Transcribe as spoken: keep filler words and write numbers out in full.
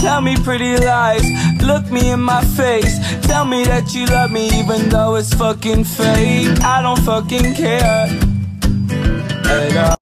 Tell me pretty lies, look me in my face. Tell me that you love me even though it's fucking fake. I don't fucking care at all.